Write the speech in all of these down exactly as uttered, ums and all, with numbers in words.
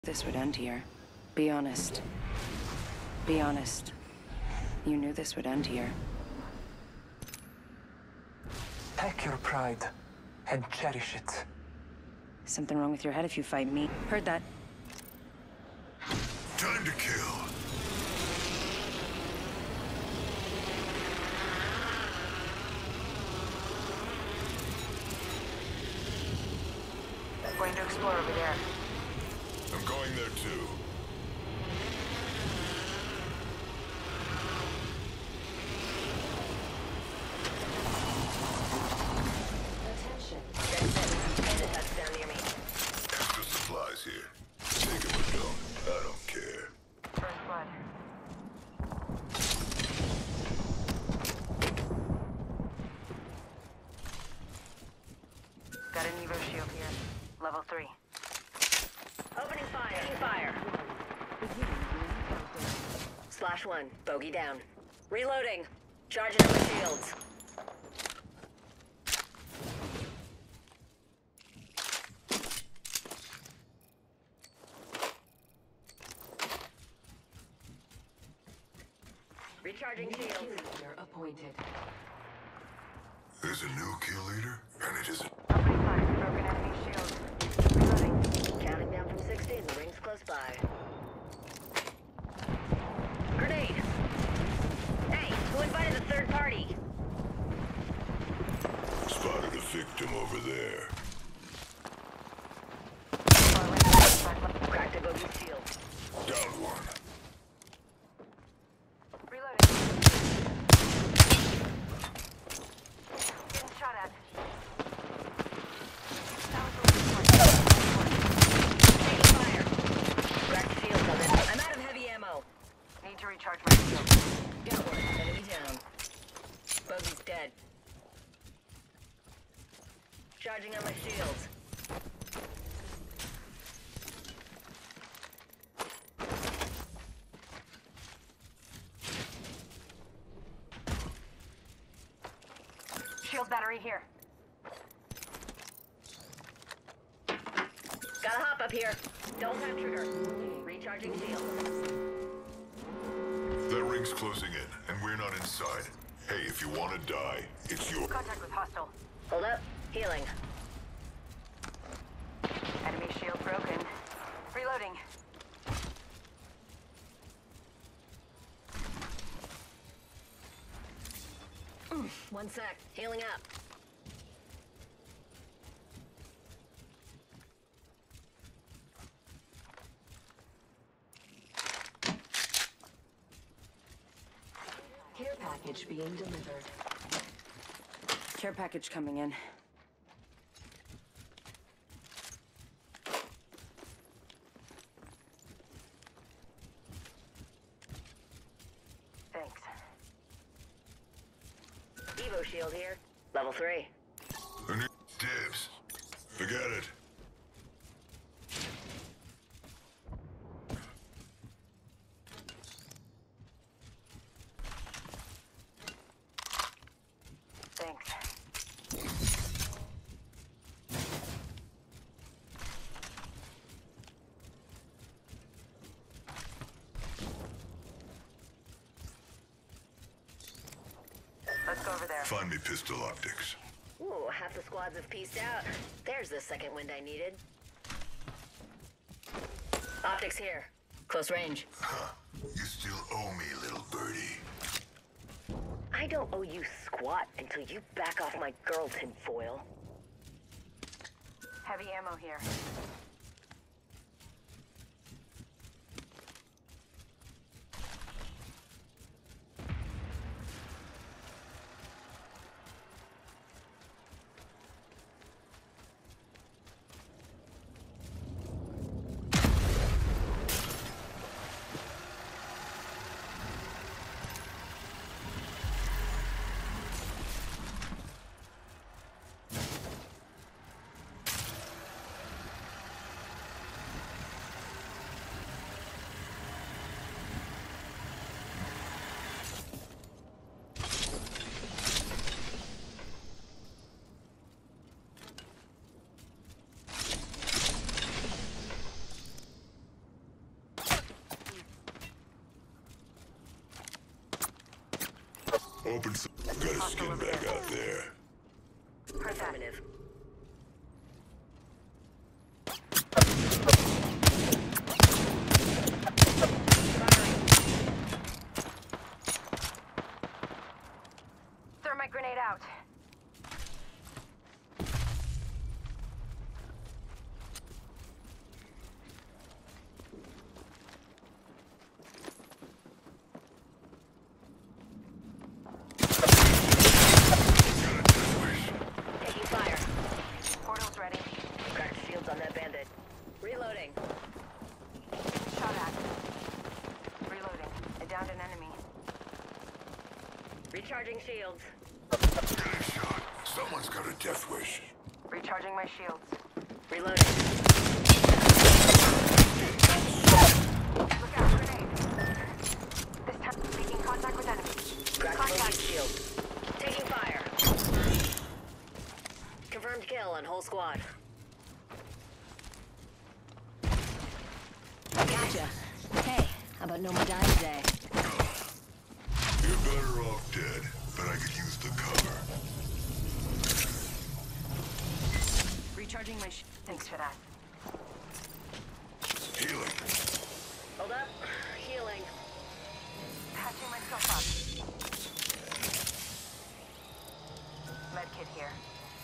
This would end here. Be honest. Be honest. You knew this would end here. Take your pride and cherish it. Something wrong with your head if you fight me. Heard that. Time to kill. I'm going to explore over there. I'm going there too. Attention. Bandit that's down near me. Extra supplies here. Take them or don't. I don't care. First blood. Got an Evo shield here. Level three. Opening fire. Taking fire. Slash one. Bogey down. Reloading. Charging up my shields. Recharging shields. Leader appointed. There's a new kill leader, and it isn't. Opening fire. Broken enemy shield. Reloading. Counting down from sixteen. The ring's close by. Grenade! Hey, who invited the third party? Spotted a victim over there. Cracked a bogey shield. Down one. Reloading. Getting shot at. That was the last one. Taking fire. Cracked shield on it. I'm out of heavy ammo. Need to recharge my shield. Got one. Enemy down. Bogey's dead. Charging on my shields. Shield battery here. Gotta hop up here. Don't have trigger. Recharging shield. That ring's closing in, and we're not inside. Hey, if you want to die, it's your... Contact with hostile. Hold up. Healing. Enemy shield broken. Reloading. One sec. Healing up. Care package being delivered. Care package coming in. Thanks. Evo shield here. Level three. Who need dibs? Forget it. Thanks. Let's go over there. Find me pistol optics. Ooh, half the squads have pieced out. There's the second wind I needed. Optics here. Close range. Huh. You still owe me, little birdie. I don't owe you squat until you back off my girl tinfoil. Heavy ammo here. Open some. Got a skin bag out there. Affirmative. Thermite grenade out. Taking fire. Portal's ready. Cracked shields on that bandit. Reloading. Shot at. Reloading. I downed an enemy. Recharging shields. Getting shot. Someone's got a death wish. Recharging my shields. Reloading. Look out, grenade. This time, making contact with enemy. Cracked Contact. bogey shield. Taking fire. Confirmed kill on whole squad. Gotcha. Hey, how about no more dying today? You're better off dead, but I could use the cover. Recharging my sh- Thanks for that. Healing. Hold up. Healing. Patching myself up. Medkit here.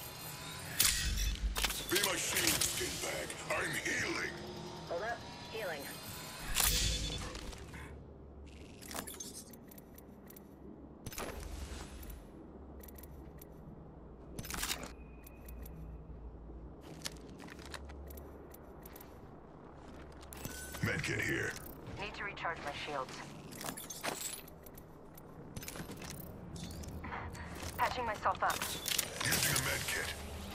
Be my shield, skin bag. I'm healing. Hold up. Healing. Medkit here. Need to recharge my shields. Patching myself up. Using a medkit.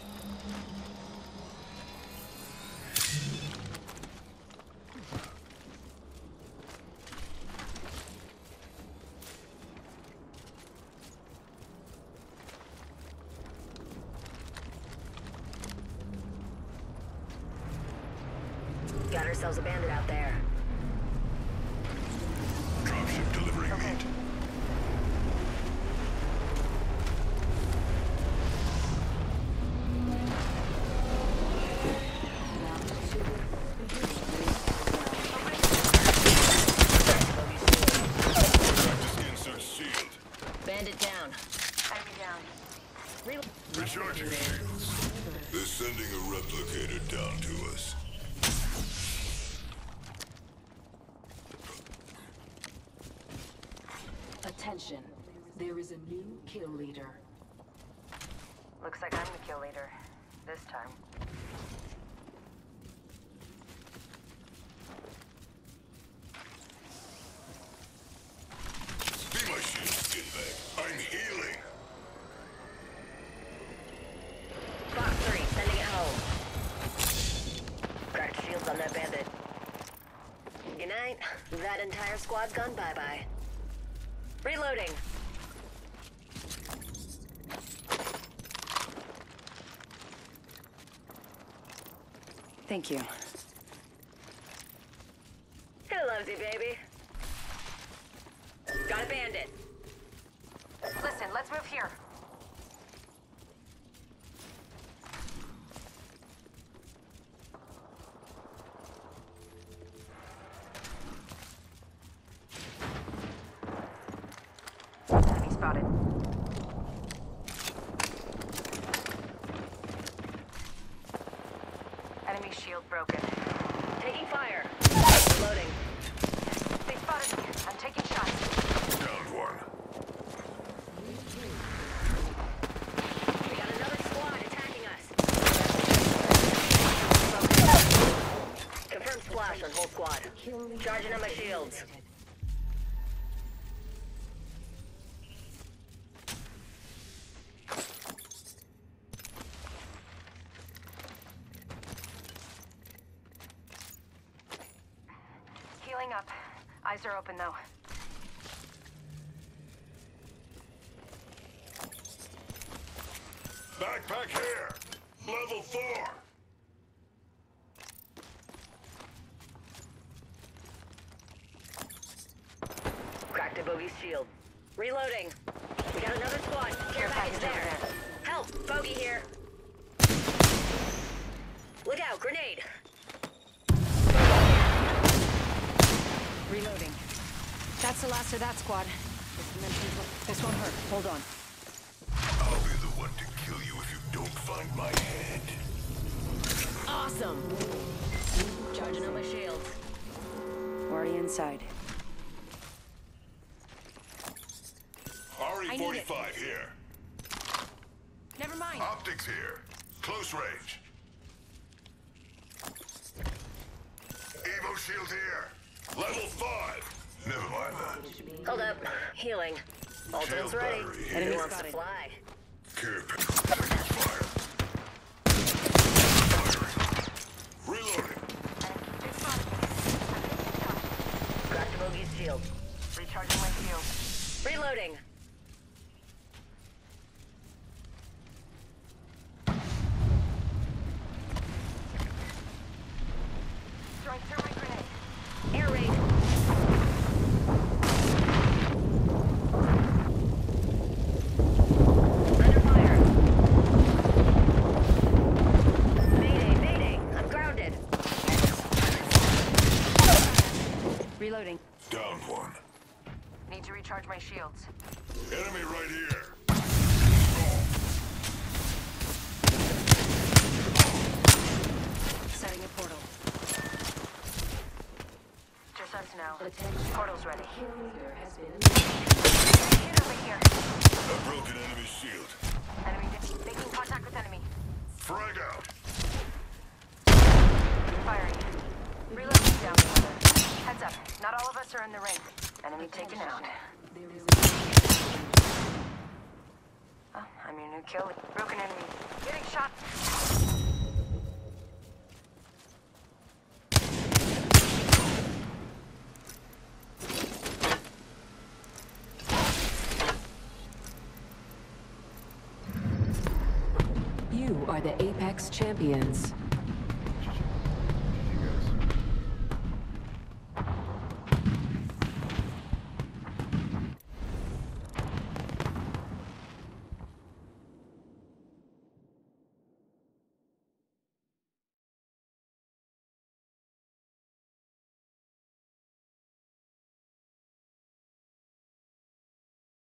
Got ourselves a bandit out there. Dropship delivering meat. Practice insert shield. Bandit down. Enemy down. Reload. Recharging shields. They're sending a replicator down to us. Attention, there is a new kill leader. Looks like I'm the kill leader. This time. Be my shield, skin bag. I'm healing. Fox three, sending it home. Cracked shields on that bandit. Good night. That entire squad's gone bye-bye. Reloading. Thank you. Who loves you, baby? Got a bandit. Listen, let's move here. Enemy spotted. Enemy shield broken. Taking fire. Reloading. They spotted me. I'm taking shots. Downed one. We got another squad attacking us. Confirmed splash on whole squad. Charging on my shields. Healing up. Eyes are open though. Backpack here. Level four. Cracked a bogey's shield. Reloading. We got another squad. Care package there. Help! Bogey here. Look out! Grenade! Reloading. That's the last of that squad. This won't hurt. Hold on. I'll be the one to kill you if you don't find my head. Awesome! Charging on my shields. Already inside. R E I need forty-five here. Never mind. Optics here. Close range. Evo shield here. Level five. Never mind that. Hold up. Healing. Ultimate's Shield ready. battery Who Enemy wants to spotted. fly? Care package fire. Firing. Reloading. Cracked Bogey's shield. Recharging my shield. Reloading. Throwing thermite grenade. Air raid. Under fire. Mayday, mayday. I'm grounded. Reloading. Down one. Need to recharge my shields. Enemy right here. Setting a portal. Intercepts now. Attention. Portal's ready. Kill leader has been Get over here. A broken enemy shield. Enemy making contact with enemy. Frag out. Firing. Reloading down the ladder. Heads up. Not all of us are in the ring. Enemy taken out. there is Oh, I'm your new kill. Broken enemy. Getting shot. You are the Apex champions.